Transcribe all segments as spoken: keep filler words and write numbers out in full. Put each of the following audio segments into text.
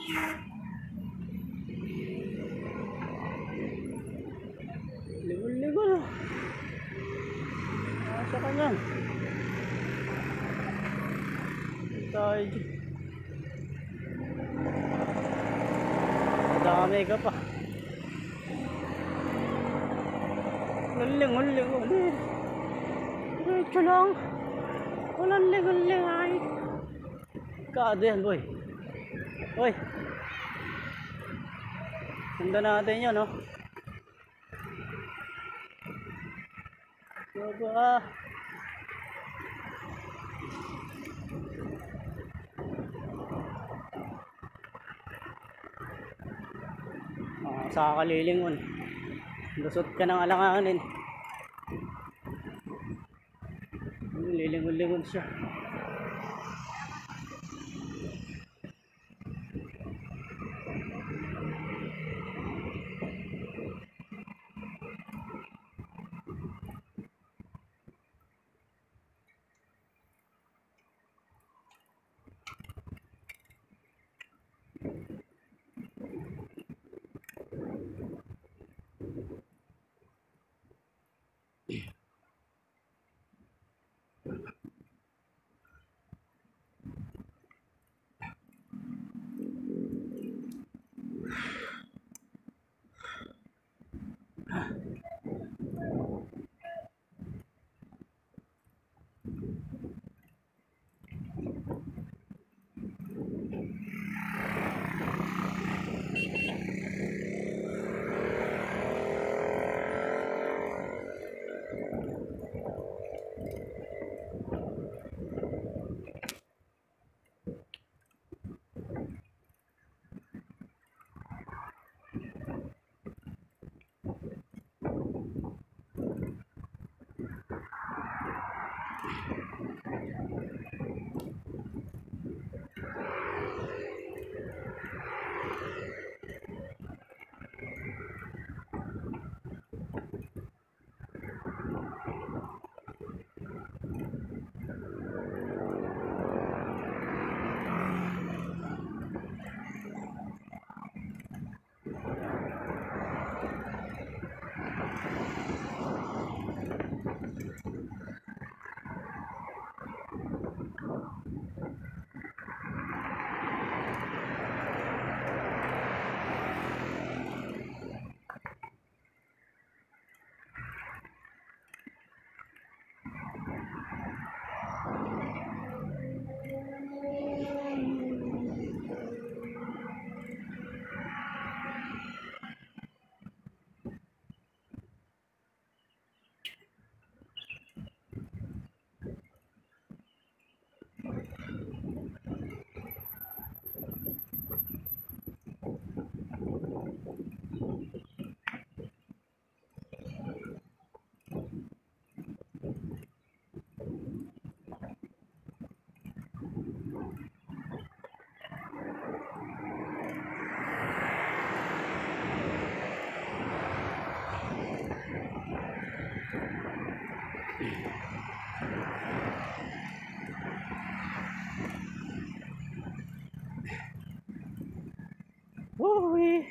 Ligo-ligo na. Nasa kanya. Tayo dyan. Madami ka pa. Uling-uling ulit. Diretso lang. Walang ligo-ligo ay. Kado yan boy. Uy. Ganda natin yun no. Baba. Oh, sa kalilingon. Lusot ka ng alanganin. Lilingon-lingon siya. Uy.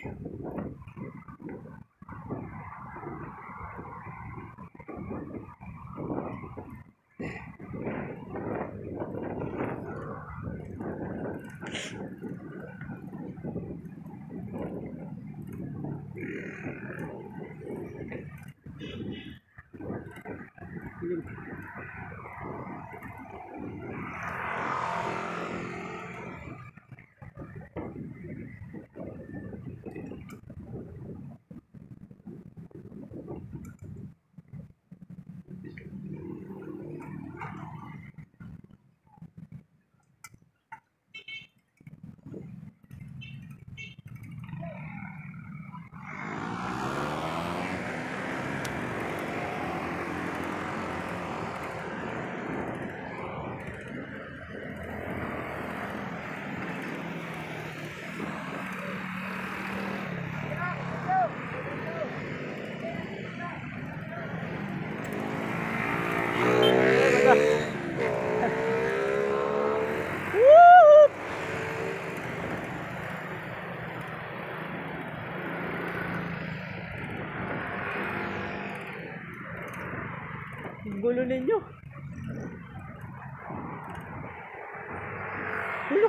ulo ninyo. Ulo.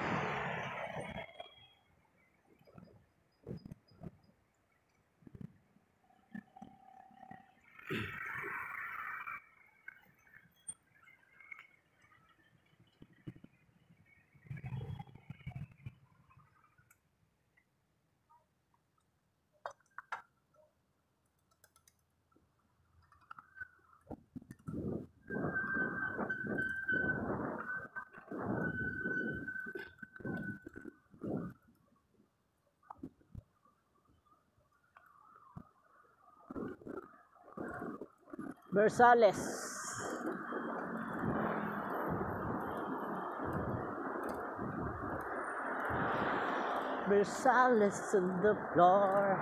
Versales. Versales on the floor.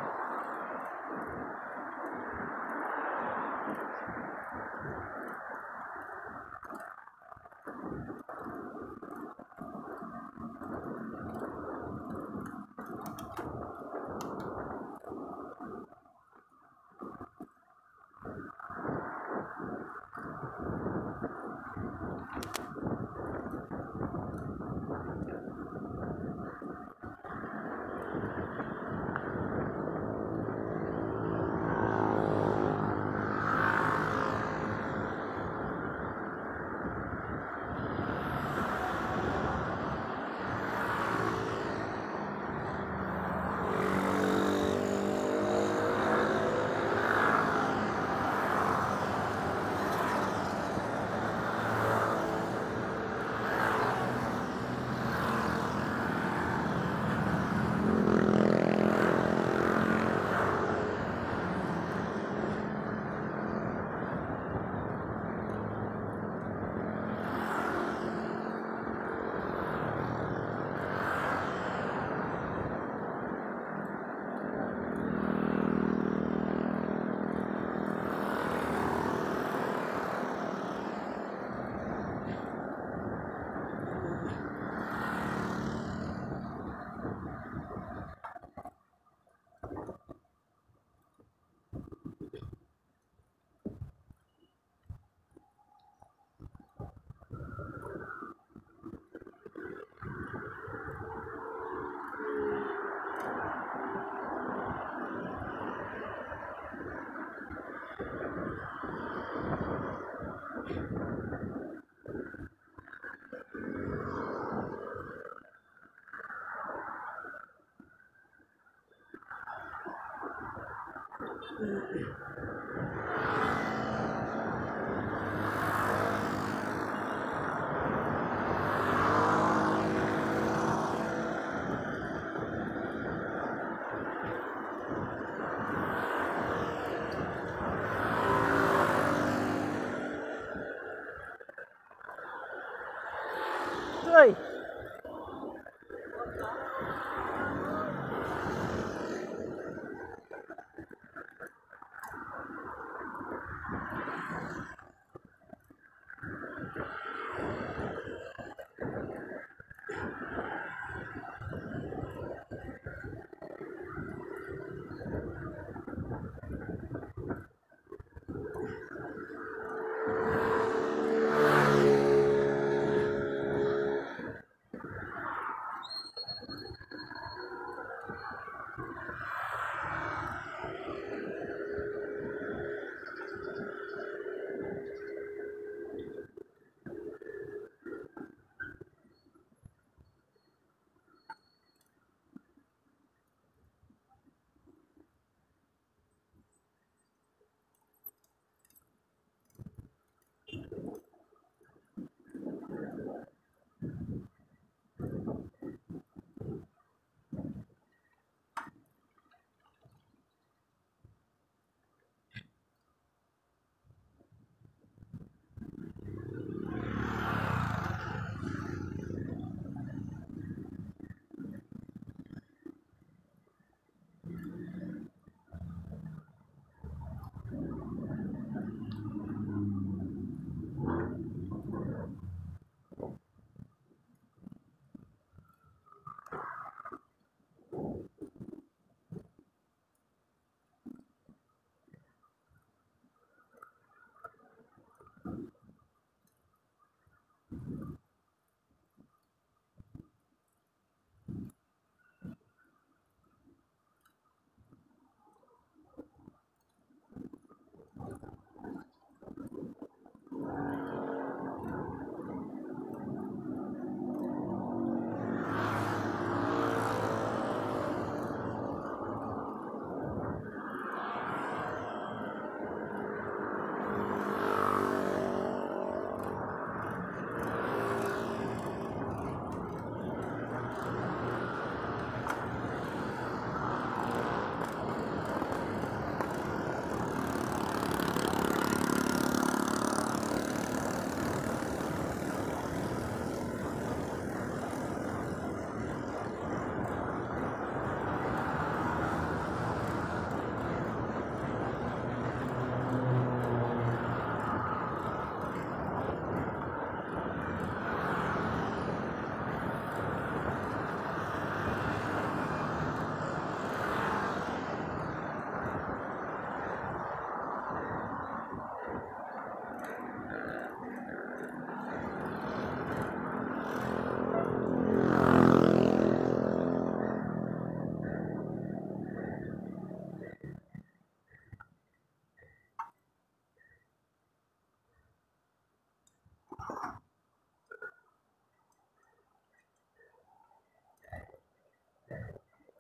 Ay.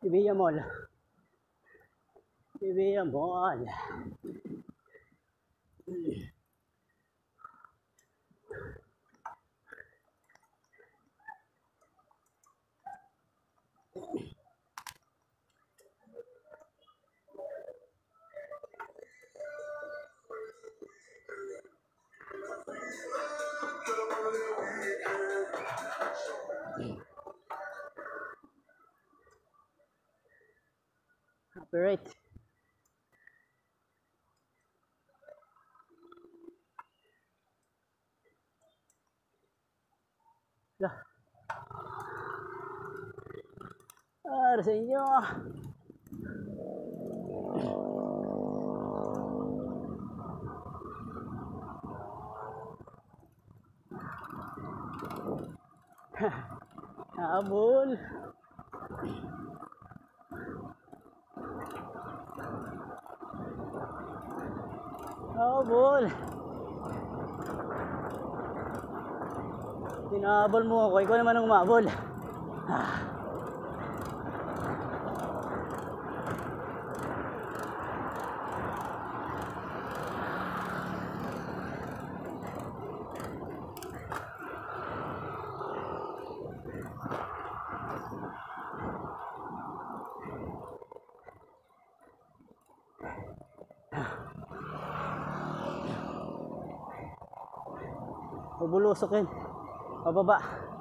Ibiya Mall. Ibiya Mall. Copyright. Lah. Para sa inyo. Habol. Habol. Tinahabol mo ako, ikaw naman ang umabol. Ah. Bubulusokin. Pababa.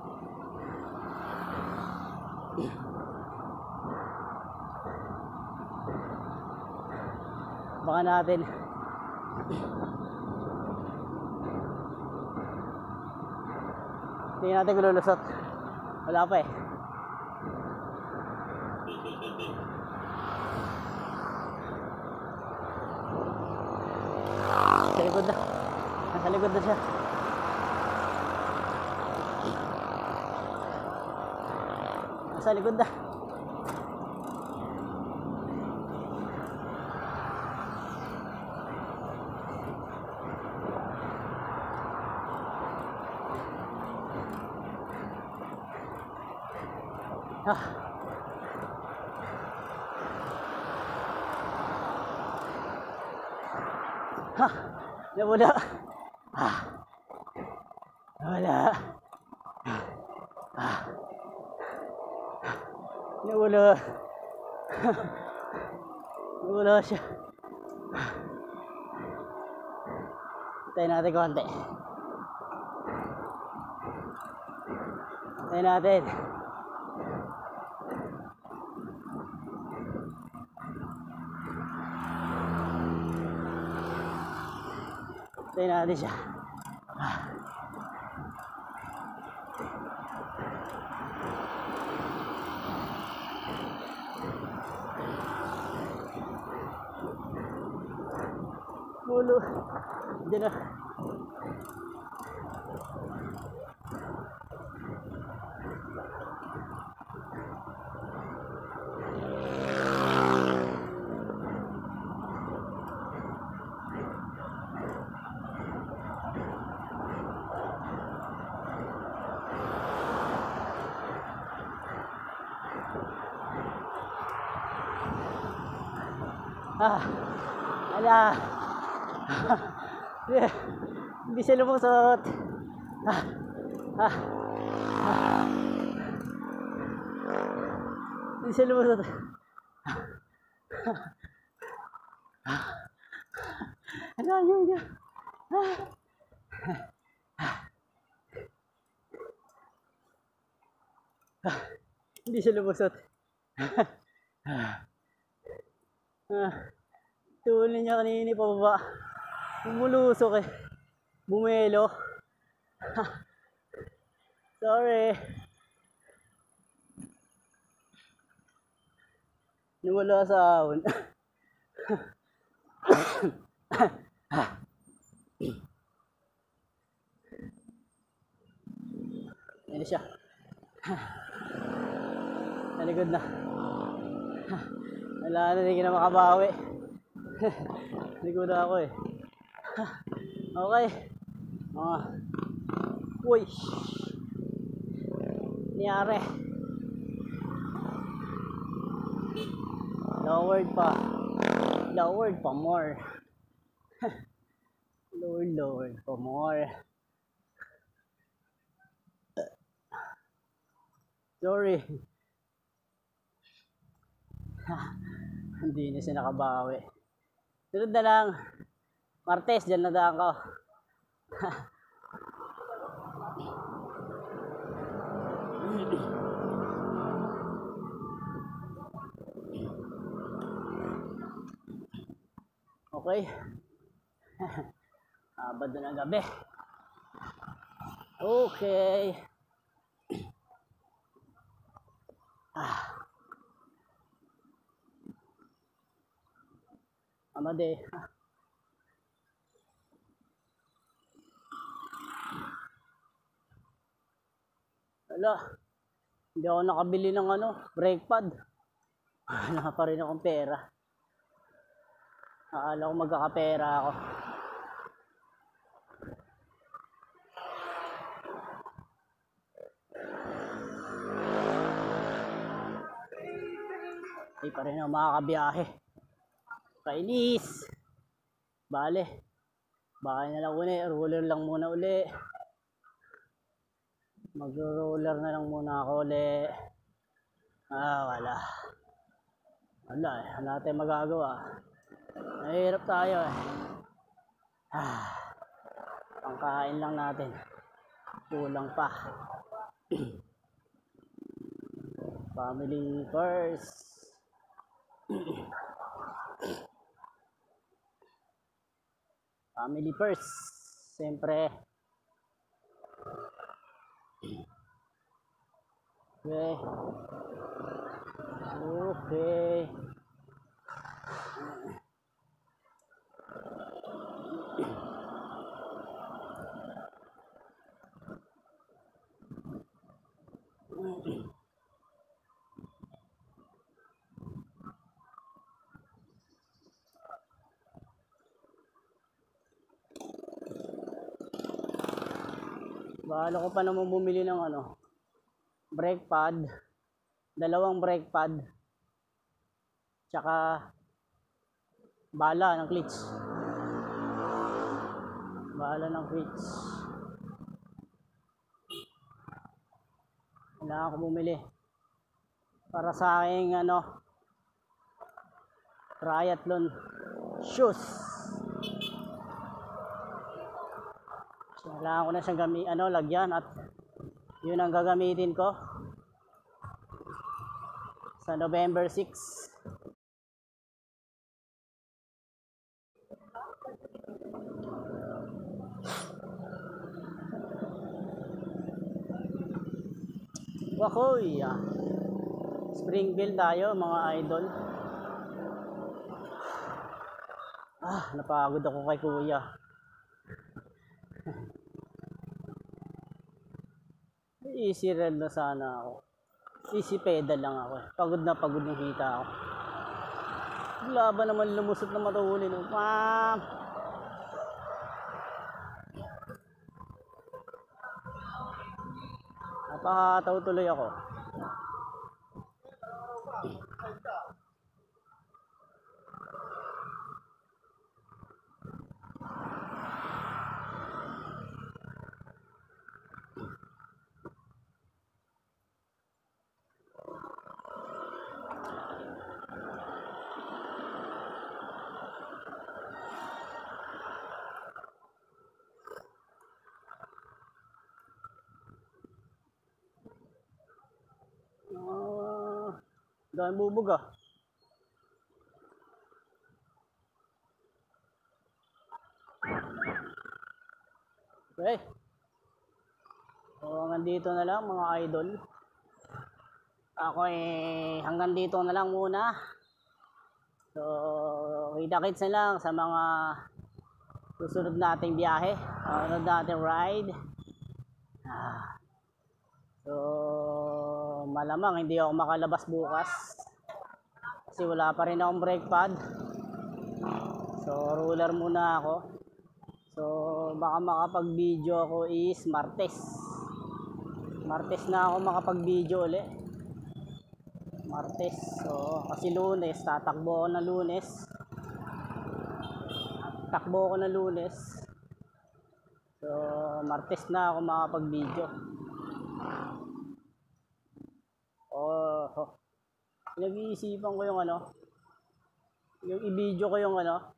Baka natin. Hindi natin lulusot. Wala pa eh. Sa likod na. Nasa likod na siya. Sa likod na. Ah. Ha, nawala. Ah. Nawala. Ah. Nawala. Nawala siya. Tayo natin konti. Tayo natin. Tayo natin siya. Ah. Mulo. Diyan na. Ah, ala. Hindi siya lumusot. Ah, ah, ah. Hindi siya lumusot. Ah, ano yun yun? Ah. Ah, hindi siya lumusot. Ah. Ah, tulin niya kanina pababa. Bumulusok eh. Bumelo. Sorry. Nawala sa ahon. Yan siya. Naligod na. Wala na, hindi ka na makabawi. Ligo na ako eh. Okay. Mga. Uy. Niyari. Lowered pa. Lowered pa more. Lowered, lowered pa more. Sorry. Hindi na siya nakabawi. Sunod na lang. Martes, dyan na daan ko. Okay. Abad na ng gabi. Okay. Ah. Amade. Wala. Hindi ako nakabili ng ano, brake pad. Wala pa rin akong pera. Akala ko magkakapera ako. Hindi pa rin ako makakabiyahe. Kainis. Bale. Baka na lang uli. Roller lang muna uli. Mag-roller na lang muna ako uli. Ah, wala. Wala eh. Wala tayong magagawa. Nahihirap tayo eh. Ah. Pangkain lang natin. Kulang pa. Family first. Family first. Siyempre. Okay. Okay. Bahala ko pa naman bumili ng ano, brake pad, dalawang brake pad, tsaka bala ng clutch. Bala ng clutch. Kailangan ko bumili para sa aking ano, triathlon shoes. Kailangan ko na siyang gami, ano, lagyan at yun ang gagamitin ko sa November sixth. Wakoy! Springville tayo mga idol. Ah, napagod ako kay kuya. Easy ride na sana ako. Easy pedal lang ako eh. Pagod na pagod yung hita ako. Laban naman lumusot na matulin. Ma'am! Napakataw tuloy ako. Ah, dahil bubog ah. Okay. So hanggang dito na lang mga idol. Ako eh hanggang dito na lang muna. So kita-kits na lang sa mga susunod nating biyahe, susunod nating ride. Ah. So malamang hindi ako makalabas bukas kasi wala pa rin akong brake pad. So roller muna ako. So baka makapag video ako is Martes. Martes na ako makapag video ulit. Martes. So, kasi Lunes, tatakbo ako na Lunes. Takbo ako na Lunes. So, Martes na ako makapag-video. Oh, oh. Nag-iisipan ko yung ano, yung i-video ko yung ano.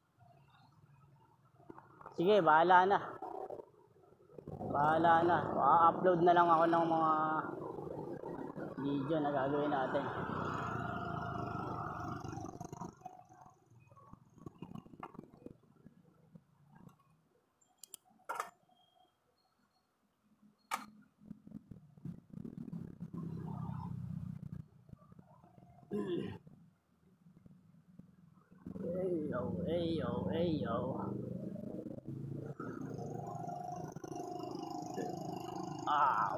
Sige, bahala na. Bahala na. Upload na lang ako ng mga video na gagawin natin. Ayo, ayo, ayo. Ow.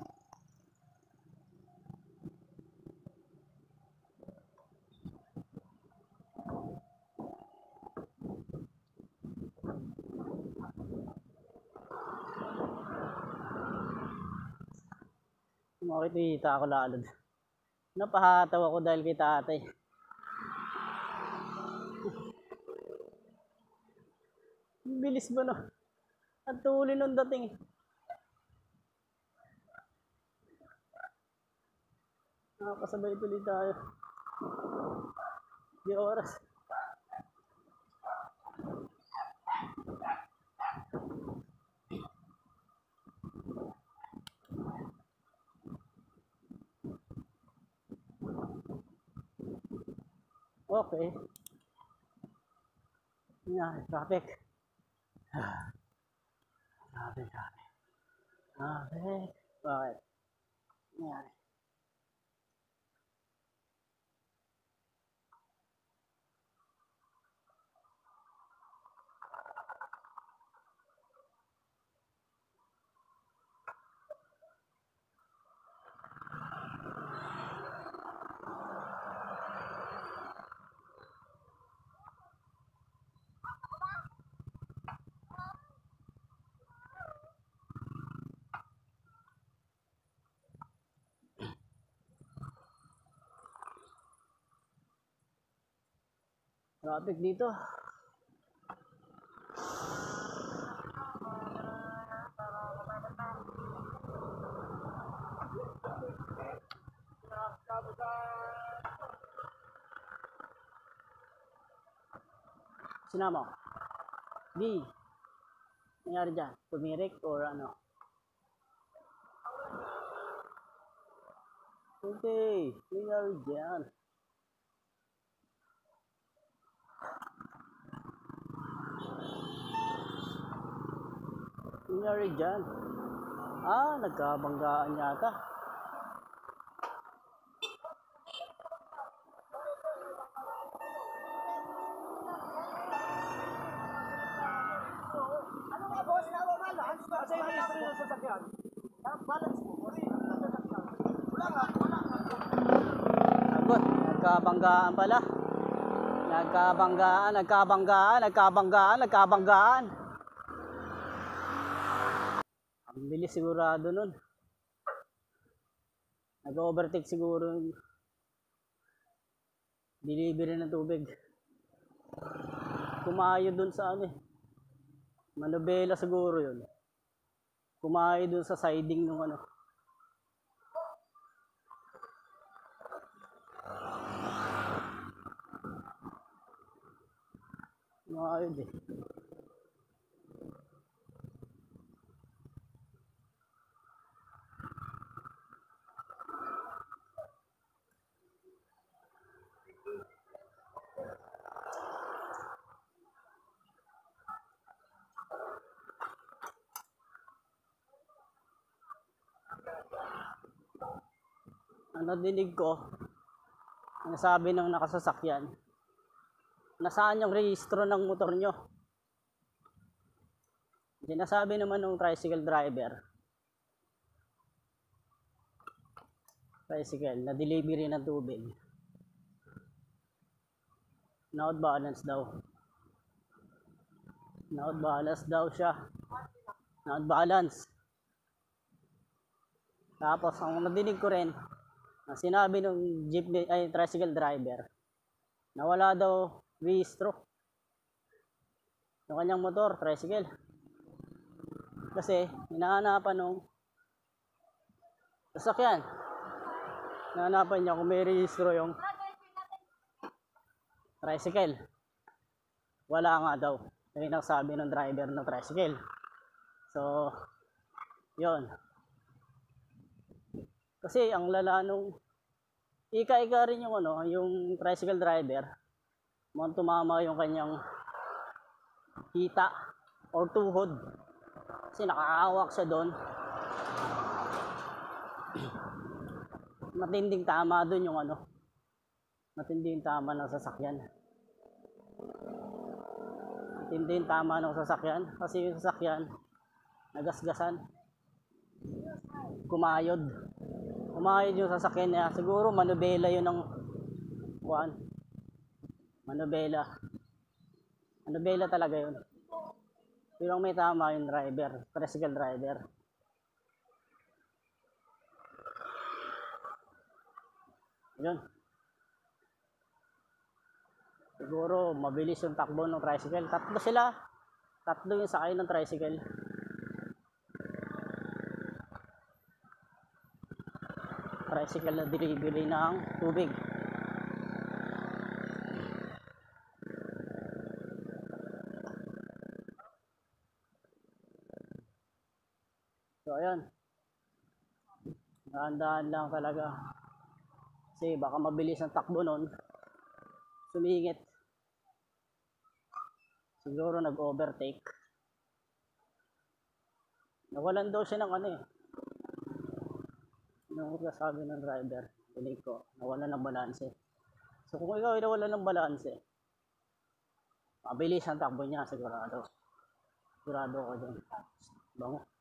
Makikita ako lalo. Napahataw ako dahil kay tatay. Bilis ba no? Ang tuloy nung dating. Nakakasabay tuloy tayo. Di oras. Okay. Yan, traffic. Traffic, traffic. Traffic. Bakit? Yan. Traffic dito. Sinama ko. B. Nangyari dyan? Tumirik or ano? Okay. Nangyari dyan. Nangyari dyan. Ah, nagkabanggaan yata. Ano nga boss? Nawabalance? Kasi yung history ng sasakyan. Parang balance mo. Kasi yung sasakyan. Wala nga, wala nga. Agot, nagkabanggaan pala. Nagkabanggaan, nagkabanggaan, nagkabanggaan, nagkabanggaan. Ang bilis sigurado nun. Nag-overtake siguro yung delivery ng tubig. Kumayo dun sa ano eh. Manobela siguro yun. Kumayo dun sa siding ng ano. Kumayo din. Ang nadinig ko, ang sabi ng nakasasakyan, nasaan yung rehistro ng motor nyo? Sinasabi naman ng tricycle driver, tricycle, na delivery ng tubig. Not balance daw. Not balance daw siya. Not balance. Tapos, ang nadinig ko rin, na sinabi ng jeepney ay tricycle driver na wala daw rehistro yung kanyang motor, tricycle. Kasi hinahanapan nung sasakyan. Hinahanapan niya kung may rehistro yung tricycle. Wala nga daw. Yun ang sabi ng driver ng tricycle. So, yon. Kasi ang lala nung ika-ika rin yung ano, yung tricycle driver, mukhang tumama yung kanyang hita or tuhod. Kasi nakaawak siya doon. Matinding tama doon yung ano. Matinding tama ng sasakyan. Matinding tama ng sasakyan. Kasi yung sasakyan, nagasgasan. Kumayod. Kumayod yung sasakyan niya. Siguro manubela yun ng kuwan. Manubela. Manubela talaga yun. Pero may tama yung driver. Tricycle driver. Yun. Siguro mabilis yung takbo ng tricycle. Tatlo sila. Tatlo yung sakay ng tricycle. Tricycle na delivery ng tubig. So ayun. Dahan-dahan lang talaga. Kasi baka mabilis ang takbo nun. Sumingit. Siguro nag-overtake. Nawalan daw siya ng ano eh. Ano ko sabi ng driver? Pinig ko. Nawalan ng balanse. So kung ikaw ay nawalan ng balanse, mabilis ang takbo niya sigurado. Sigurado ako dyan. Bango.